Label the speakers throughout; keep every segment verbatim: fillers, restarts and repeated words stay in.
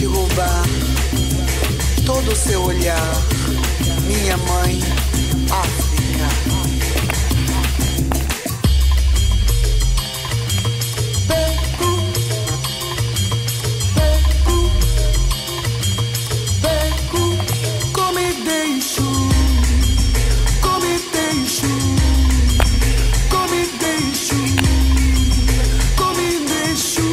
Speaker 1: te roubar todo o seu olhar, minha mãe, África. Pego, pego, pego, como me deixo, como me deixo, como me deixo, como me deixo.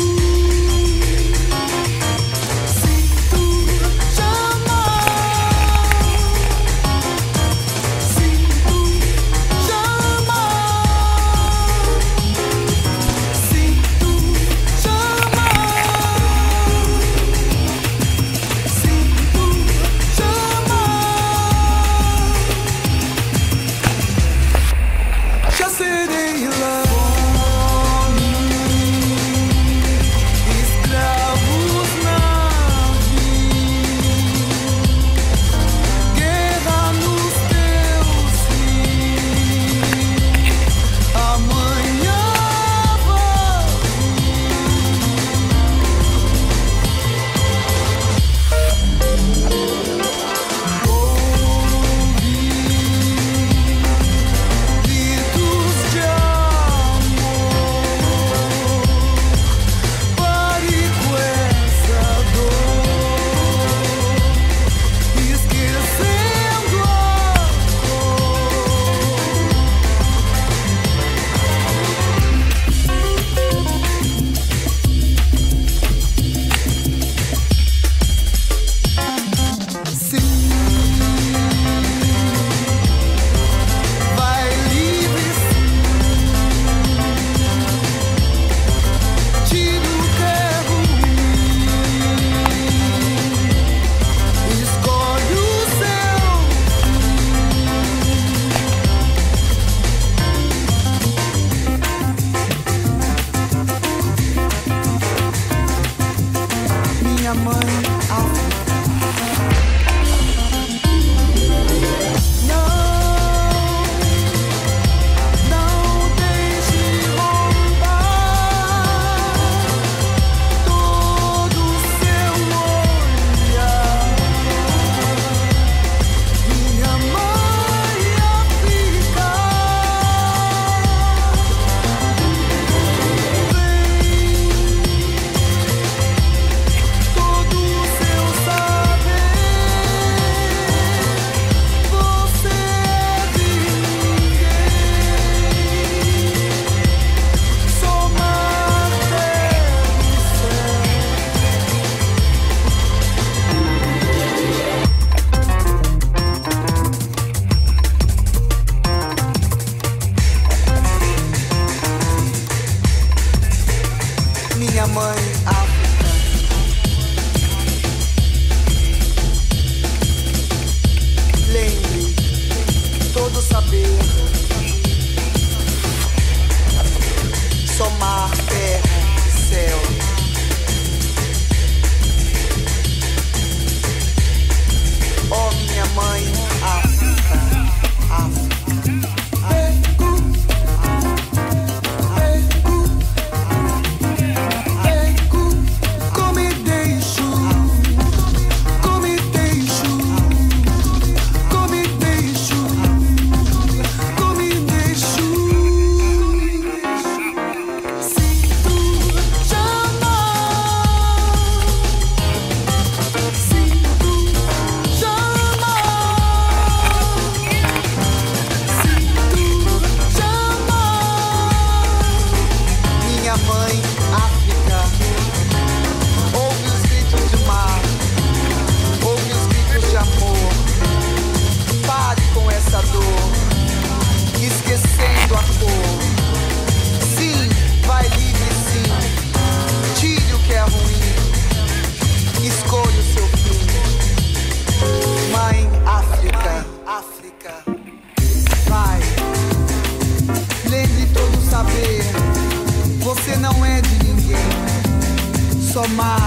Speaker 1: Minha mãe, África. Lembre todo saber, só mar, terra e céu. Oh, minha mãe, África, África. Esquecendo a cor. Sim, vai livre sim. Tire o que é ruim. Escolha o seu fim. Mãe África, África. Vai. Lembre todo saber. Você não é de ninguém. Só mais.